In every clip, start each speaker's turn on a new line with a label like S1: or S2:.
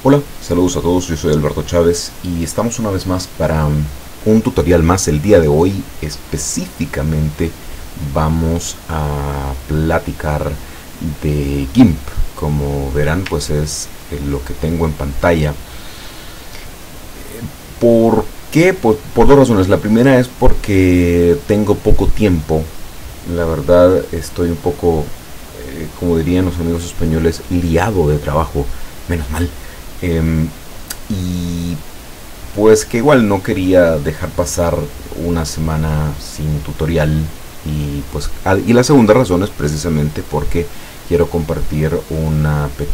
S1: Hola, saludos a todos, yo soy Alberto Chávez y estamos una vez más para un tutorial más. El día de hoy específicamente vamos a platicar de GIMP. Como verán, pues es lo que tengo en pantalla. ¿Por qué? Por dos razones. La primera es porque tengo poco tiempo. La verdad estoy un poco, como dirían los amigos españoles, liado de trabajo. Menos mal. Y pues que igual no quería dejar pasar una semana sin tutorial. Y la segunda razón es precisamente porque quiero compartir un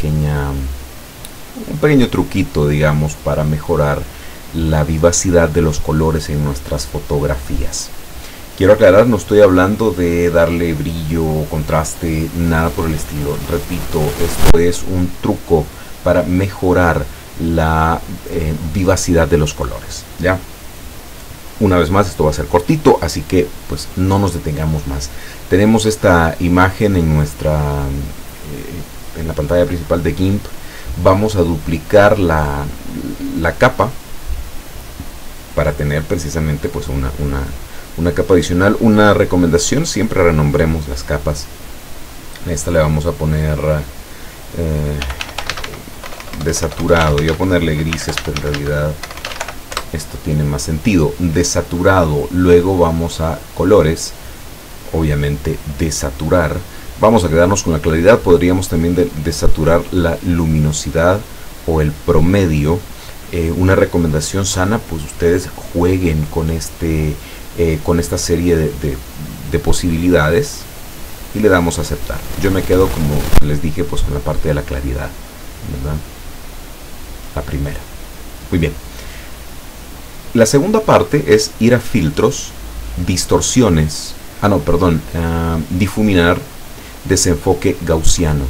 S1: pequeño truquito, digamos, para mejorar la vivacidad de los colores en nuestras fotografías. Quiero aclarar, no estoy hablando de darle brillo, contraste, nada por el estilo. Repito, esto es un truco para mejorar la vivacidad de los colores. ¿Ya? Una vez más, esto va a ser cortito, así que pues no nos detengamos más. Tenemos esta imagen en en la pantalla principal de GIMP. Vamos a duplicar la capa para tener precisamente pues una capa adicional. Una recomendación: siempre renombremos las capas. A esta le vamos a poner desaturado. Yo voy a ponerle grises, pero en realidad esto tiene más sentido. Desaturado. Luego vamos a colores, obviamente desaturar. Vamos a quedarnos con la claridad. Podríamos también desaturar la luminosidad o el promedio. Una recomendación sana, pues ustedes jueguen con con esta serie de posibilidades y le damos a aceptar. Yo me quedo, como les dije, pues con la parte de la claridad, ¿verdad? La primera. Muy bien. La segunda parte es ir a filtros, distorsiones, difuminar, desenfoque gaussiano.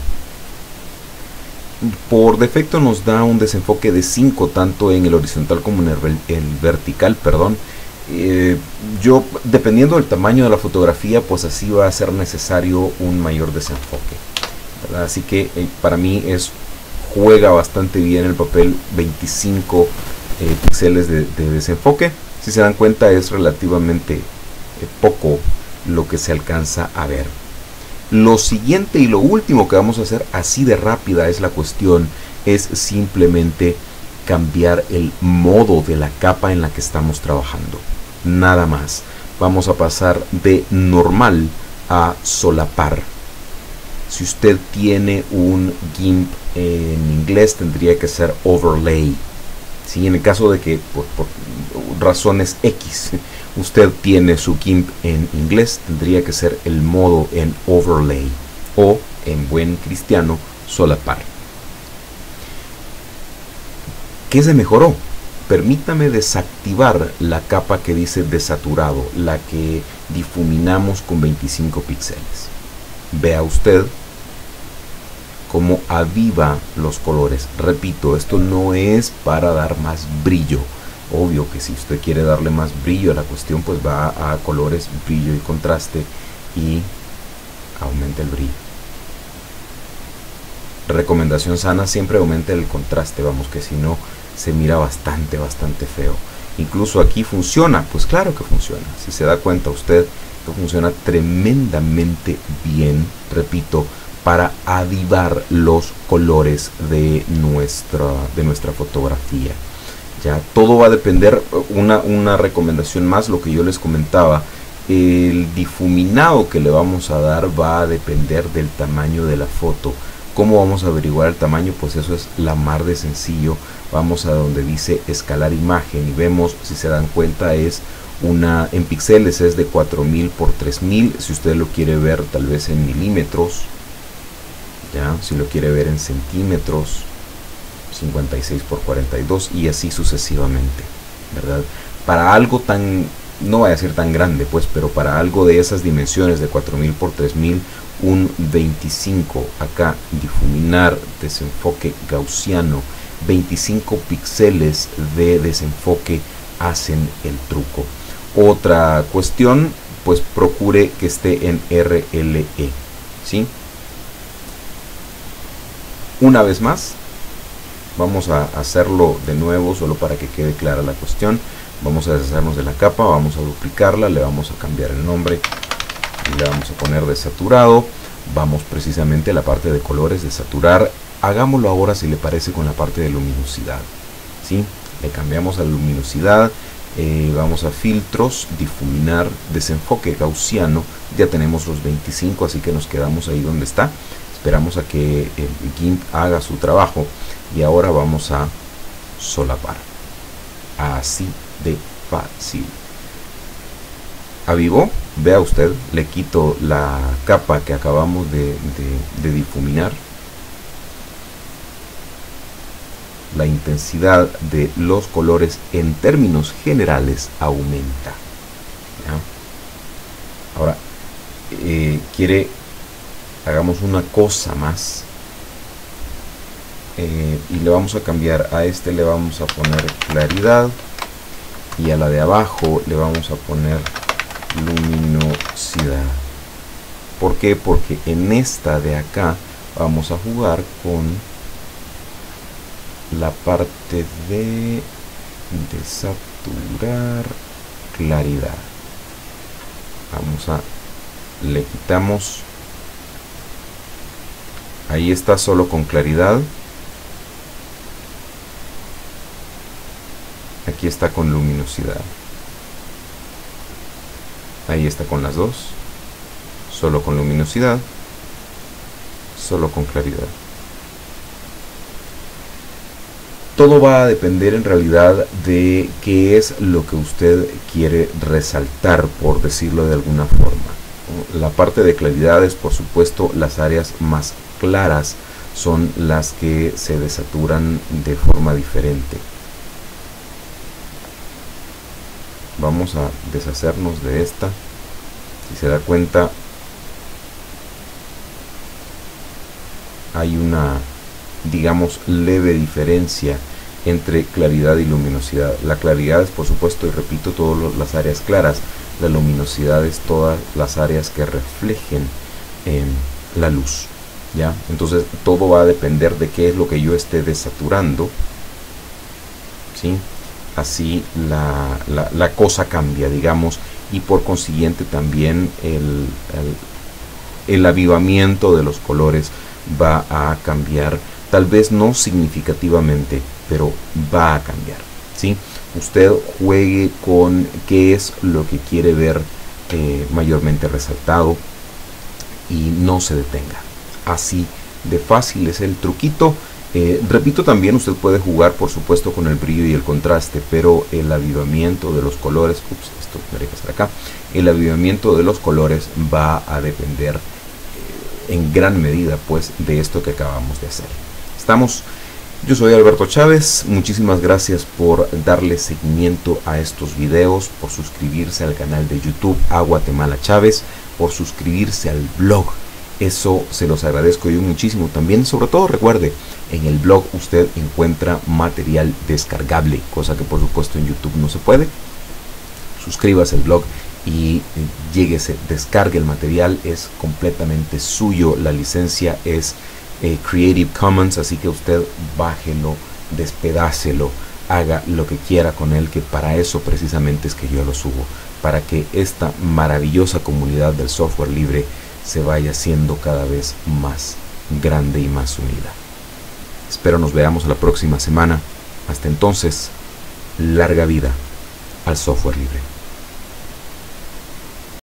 S1: Por defecto nos da un desenfoque de 5, tanto en el horizontal como en el vertical, perdón. Yo, dependiendo del tamaño de la fotografía, pues así va a ser necesario un mayor desenfoque, ¿verdad? Así que para mí juega bastante bien el papel 25 píxeles de desenfoque. Si se dan cuenta, es relativamente poco lo que se alcanza a ver. Lo siguiente y lo último que vamos a hacer, así de rápida es la cuestión, es simplemente cambiar el modo de la capa en la que estamos trabajando. Nada más. Vamos a pasar de normal a solapar. Si usted tiene un GIMP en inglés, tendría que ser overlay. ¿Sí? En el caso de que por razones X usted tiene su GIMP en inglés, tendría que ser el modo en overlay, o en buen cristiano, solapar. ¿Qué se mejoró? Permítame desactivar la capa que dice desaturado, la que difuminamos con 25 píxeles. Vea usted cómo aviva los colores. Repito, esto no es para dar más brillo. Obvio que si usted quiere darle más brillo a la cuestión, pues va a colores, brillo y contraste, y aumenta el brillo. Recomendación sana: siempre aumente el contraste, vamos, que si no se mira bastante feo. Incluso aquí funciona, pues claro que funciona. Si se da cuenta usted, que funciona tremendamente bien, repito, para avivar los colores de nuestra fotografía. Ya, todo va a depender. Una recomendación más, lo que yo les comentaba: el difuminado que le vamos a dar va a depender del tamaño de la foto. ¿Cómo vamos a averiguar el tamaño? Pues eso es la mar de sencillo. Vamos a donde dice escalar imagen y vemos, si se dan cuenta, en píxeles es de 4000 por 3000. Si usted lo quiere ver tal vez en milímetros, ya, si lo quiere ver en centímetros, 56 por 42, y así sucesivamente, ¿verdad? Para algo no voy a decir tan grande, pues, pero para algo de esas dimensiones de 4000 por 3000, un 25 acá, difuminar, desenfoque gaussiano, 25 píxeles de desenfoque hacen el truco. Otra cuestión, pues procure que esté en RLE, ¿sí? Una vez más, Vamos a hacerlo de nuevo solo para que quede clara la cuestión. Vamos a deshacernos de la capa, vamos a duplicarla, le vamos a cambiar el nombre y le vamos a poner desaturado. Vamos precisamente a la parte de colores, de saturar. Hagámoslo ahora, si le parece, con la parte de luminosidad, ¿sí? Le cambiamos a luminosidad, vamos a filtros, difuminar, desenfoque gaussiano. Ya tenemos los 25, así que nos quedamos ahí donde está. Esperamos a que el GIMP haga su trabajo y ahora vamos a solapar. Así de fácil. Avivó, vea usted, le quito la capa que acabamos de difuminar. La intensidad de los colores en términos generales aumenta, ¿ya? Ahora hagamos una cosa más, y le vamos a cambiar a este, le vamos a poner claridad, y a la de abajo le vamos a poner luminosidad. ¿Por qué? Porque en esta de acá vamos a jugar con la parte de saturar, claridad. Le quitamos, ahí está solo con claridad, aquí está con luminosidad, ahí está con las dos, solo con luminosidad, solo con claridad. Todo va a depender en realidad de qué es lo que usted quiere resaltar, por decirlo de alguna forma. La parte de claridad es, por supuesto, las áreas más claras son las que se desaturan de forma diferente. Vamos a deshacernos de esta. Si se da cuenta, hay una, digamos, leve diferencia entre claridad y luminosidad. La claridad es, por supuesto, y repito, todas las áreas claras. La luminosidad es todas las áreas que reflejen la luz, ¿ya? Entonces todo va a depender de qué es lo que yo esté desaturando, ¿sí? Así la cosa cambia, digamos, y por consiguiente también el avivamiento de los colores va a cambiar. Tal vez no significativamente, pero va a cambiar, ¿sí? Usted juegue con qué es lo que quiere ver mayormente resaltado y no se detenga. Así de fácil es el truquito. Repito, también usted puede jugar, por supuesto, con el brillo y el contraste, pero el avivamiento de los colores, esto me deja estar acá, el avivamiento de los colores va a depender en gran medida, pues, de esto que acabamos de hacer. Yo soy Alberto Chávez, muchísimas gracias por darle seguimiento a estos videos, por suscribirse al canal de YouTube a Guatemala Chávez, por suscribirse al blog, eso se los agradezco yo muchísimo. También, sobre todo, recuerde, en el blog usted encuentra material descargable, cosa que por supuesto en YouTube no se puede. Suscríbase al blog y lléguese, descargue el material, es completamente suyo, la licencia es Creative Commons, así que usted bájelo, despedácelo, haga lo que quiera con él, que para eso precisamente es que yo lo subo, para que esta maravillosa comunidad del software libre se vaya haciendo cada vez más grande y más unida. Espero nos veamos la próxima semana. Hasta entonces, larga vida al software libre.